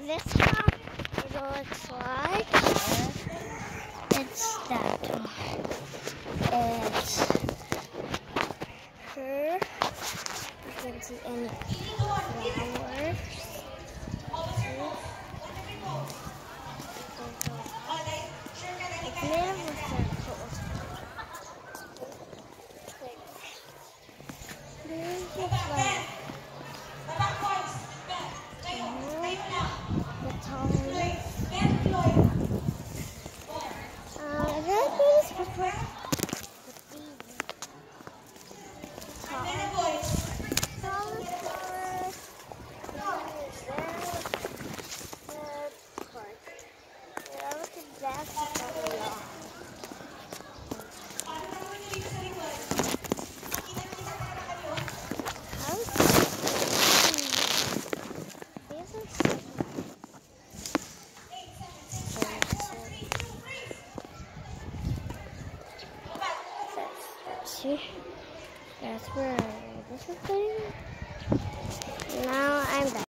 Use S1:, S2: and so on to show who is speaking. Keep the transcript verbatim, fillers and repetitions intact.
S1: this one, it looks like it's that one. It's her. You can see any flowers. It's made of a circle. There's the flower. The tallest. Uh, that is before the baby. Tallest flower. Yeah, look at that. See, that's where this is putting. Now I'm back.